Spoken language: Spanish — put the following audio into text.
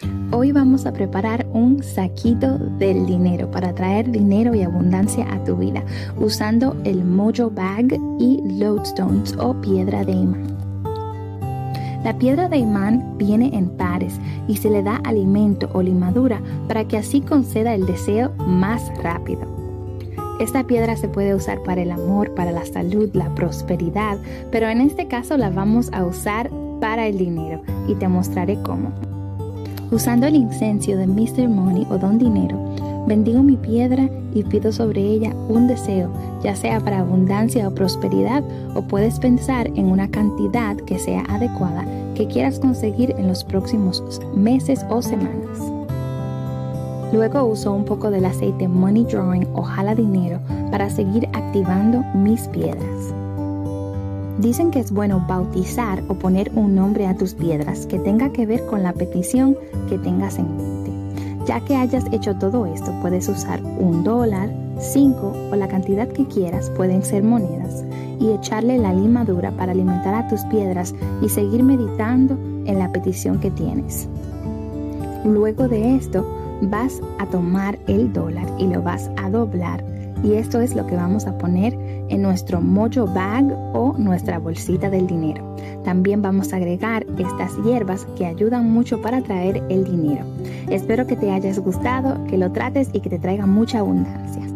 Hoy vamos a preparar un saquito del dinero para traer dinero y abundancia a tu vida usando el Mojo Bag y Lodestones o piedra de imán. La piedra de imán viene en pares y se le da alimento o limadura para que así conceda el deseo más rápido. Esta piedra se puede usar para el amor, para la salud, la prosperidad, pero en este caso la vamos a usar para el dinero y te mostraré cómo. Usando el incienso de Mr. Money o Don Dinero, bendigo mi piedra y pido sobre ella un deseo, ya sea para abundancia o prosperidad, o puedes pensar en una cantidad que sea adecuada que quieras conseguir en los próximos meses o semanas. Luego uso un poco del aceite Money Drawing o Jala Dinero para seguir activando mis piedras. Dicen que es bueno bautizar o poner un nombre a tus piedras que tenga que ver con la petición que tengas en mente. Ya que hayas hecho todo esto, puedes usar $1, 5 o la cantidad que quieras, pueden ser monedas, y echarle la limadura para alimentar a tus piedras y seguir meditando en la petición que tienes. Luego de esto, vas a tomar el dólar y lo vas a doblar. Y esto es lo que vamos a poner en nuestro Mojo Bag o nuestra bolsita del dinero. También vamos a agregar estas hierbas que ayudan mucho para traer el dinero. Espero que te hayas gustado, que lo trates y que te traiga mucha abundancia.